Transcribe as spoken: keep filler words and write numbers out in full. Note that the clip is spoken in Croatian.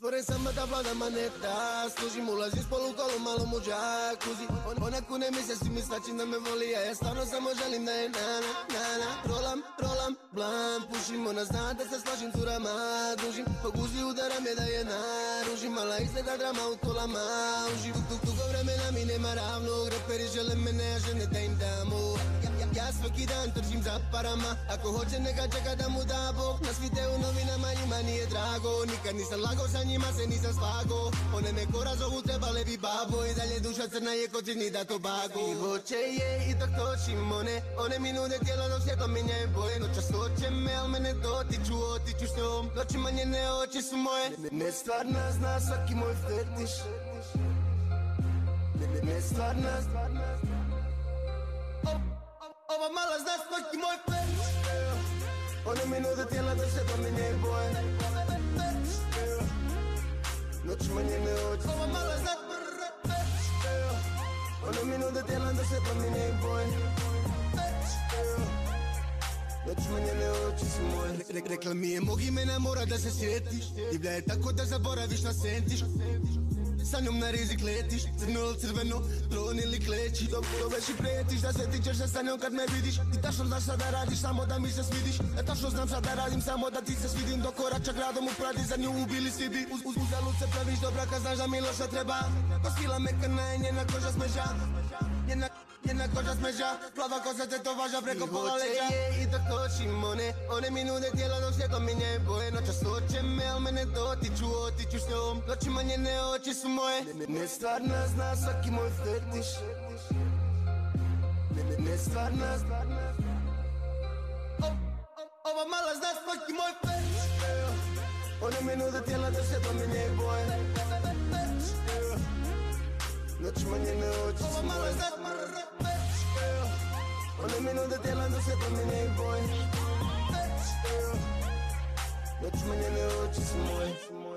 Spore sama da vlada maneta, služim, ulazim s polukolu malom u džakuzi. Ona kune mi se, svi mi svačim da me voli, a ja stvarno samo želim da je nana, nana. Rolam, rolam, blam, pušim, ona zna da se slažim curama, dužim. Po guzi udaram je da je naružim, mala izgleda drama u kolama, užim. Dug, dugo vremena mi nema ravnog, reperi žele mene, a žene da im damo. Ja svaki dan tržim za parama, ako hoće neka čeka da mu da Bog. Na videu novinama njima nije drago, nikad nisam lago, sa njima se nisam slago. One me ko razovu trebale bi babo, i dalje duša crna je ko Trini da to bago. I hoće je i dok točim one, one mi nude tijelo dok svjetlo mijenjaju boje. Noćas hoće me, al mene dotiču, otiću s njom, noćima njene oči su moje. Ne stvarna zna svaki moj fetiš, ne stvarna. Ova mala zna svaki moj fetiš, one mi nude tijela dok svjetlo mijenjaju boje. Noćima njene oči. Ova mala zna fetiš, one mi nude tijela dok svjetlo mijenjaju boje. Noćima njene oči su moje. Rekla mi je mog imena mora da se sjetiš, divlja je tako da zaboraviš na sentiš. Sa njom na rizik letiš, crno ili crveno, plon ili kleći. Dobro već i prijetiš da se tičeš se sa njom kad me vidiš. Ti tačno znaš šta da radiš, samo da mi se svidiš. Ja tačno znam šta da radim, samo da ti se svidim. Dok korača gradom u Pradi, za nju ubili svi bi. Uz, uz, uzalud se praviš dobra kad znaš da mi loša treba. Ko skila mekana je njena koža smeža, njena, njena koža smeža. Plava kosa te to važa preko pola leđa. I dok točim one, one mi nude tijelo dok svjetlo mijenjaju boje. Noćas hoće me, al mene dotiču, otiću s njom, noćima njene oči su moje. Ne, ne stvarna zna svaki moj fetiš, ne, ne, ne stvarna. Ova mala zna svaki moj fetiš, one mi nude tijela dok svjetlo mijenjaju boje. Noćima njene oči su moje. Ova mala zna fetiš, one mi nude tijela dok svjetlo mijenjaju boje. Noćima njene oči su moje.